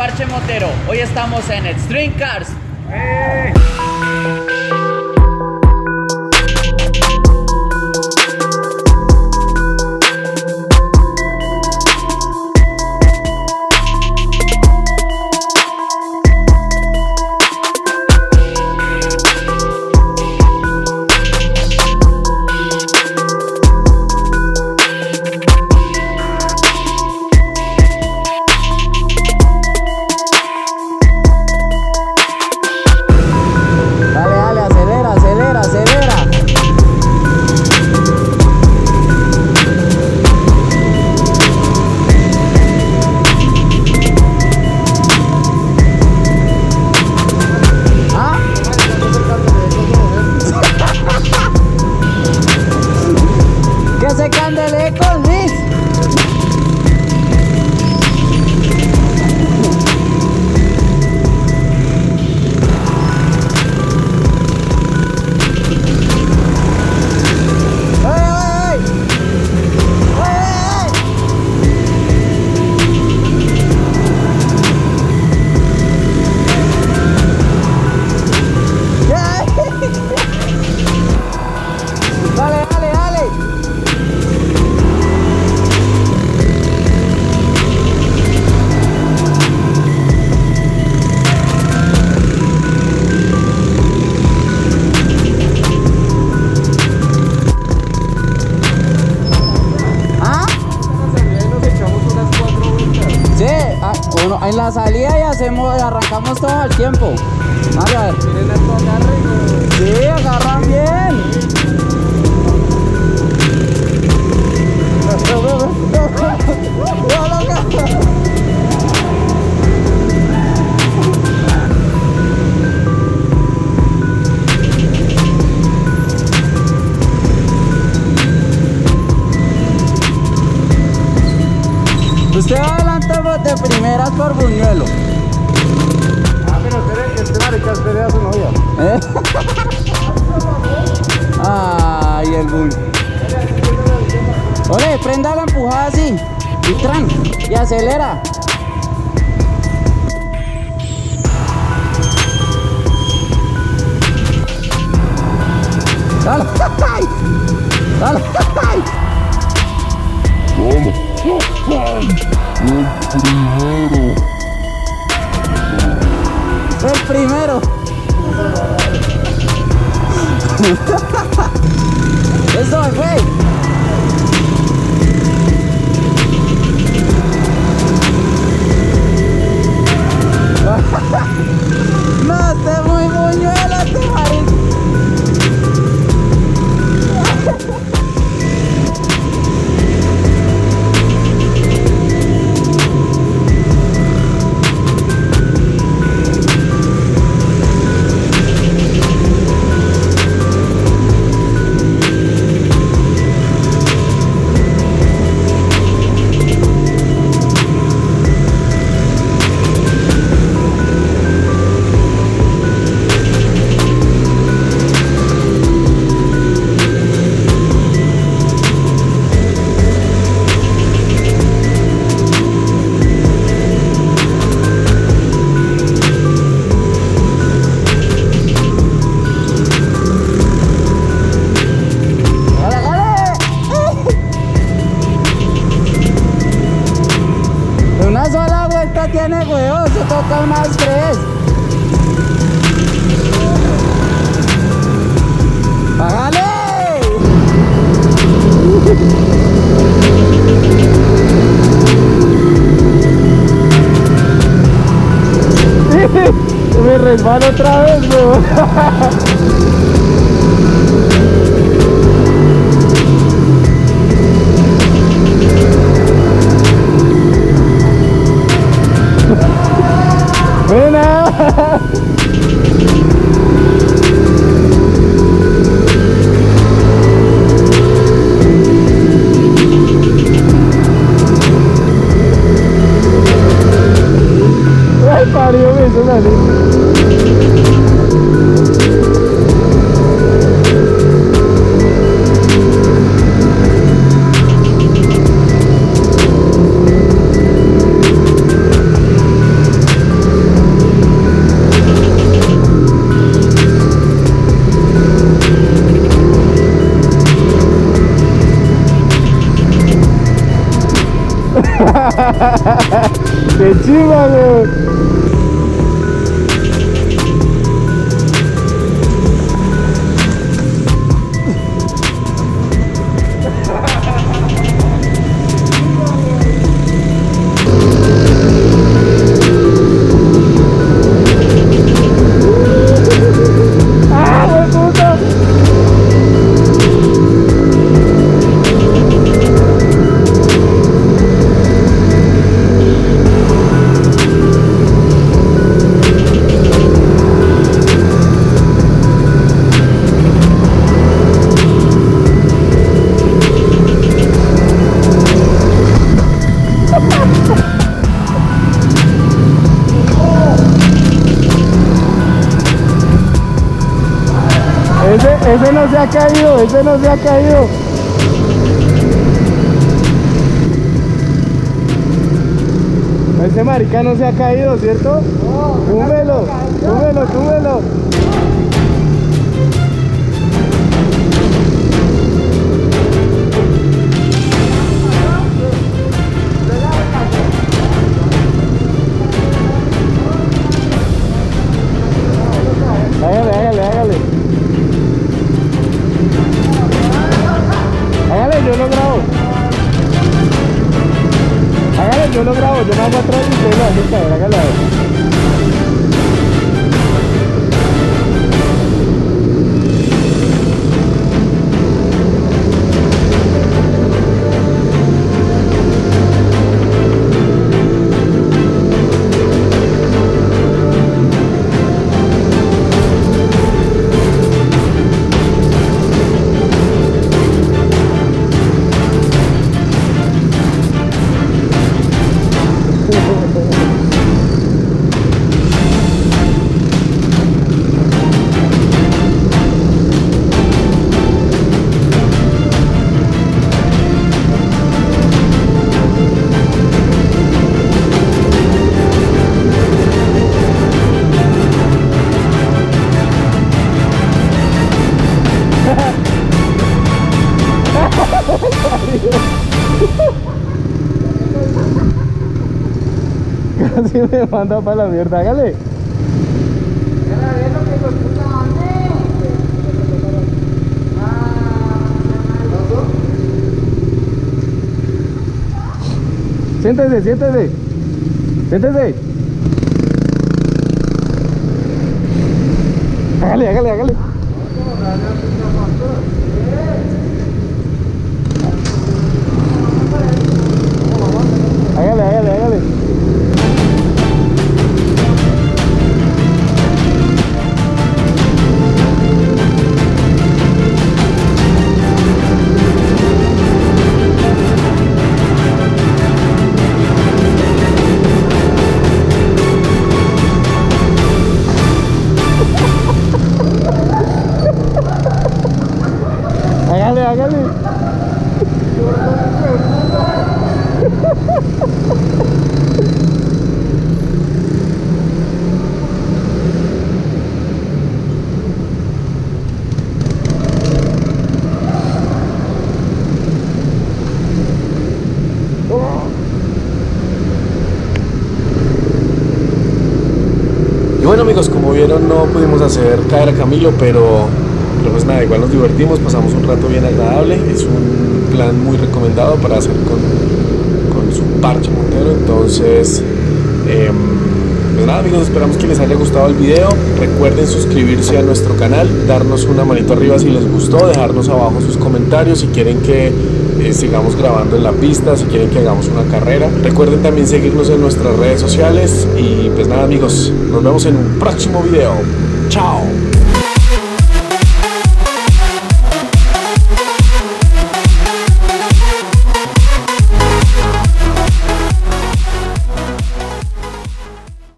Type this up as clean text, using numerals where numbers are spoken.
Parche Motero. Hoy estamos en Extreme Cars. En la salida y arrancamos todo al tiempo. Vamos a ver. Miren esto, agarren. Sí, agarran bien. Usted va adelante de primeras por Buñuelo. Ah, pero este marica espere a su novia. Ay, el Buñuelo. Ole, prenda la empujada así. Y tran, y acelera. Dale. Dale. El primero. Eso es, güey. No, este muy Buñuelo, este marico. Tiene huevos, se toca más tres. ¡Págale! Me resbalo otra vez, bro. Ay, parió, me hizo así. ¡Qué chiva, weón! Ese no se ha caído, ese no se ha caído. Ese marica no se ha caído, ¿cierto? No, túmbelo, túmbelo, túmbelo. Hágale, hágale, hágale. Hágale, yo lo grabo. Hágale, yo lo grabo. Yo me hago atrás y usted lo hace caer. Hágale, a ver. Casi me manda para la mierda, hágale. Siéntese, siéntese. Siéntese. Hágale, hágale, hágale. Hágale, hágale, hágale. Hágale, hágale. Y bueno amigos, como vieron no pudimos hacer caer a Camilo, pero pues nada, igual nos divertimos, pasamos un rato bien agradable. Es un plan muy recomendado para hacer con su parche montero. Entonces pues nada amigos, esperamos que les haya gustado el video. Recuerden suscribirse a nuestro canal, darnos una manito arriba si les gustó, dejarnos abajo sus comentarios si quieren que sigamos grabando en la pista, si quieren que hagamos una carrera. Recuerden también seguirnos en nuestras redes sociales. Y pues nada amigos, nos vemos en un próximo video. Chao.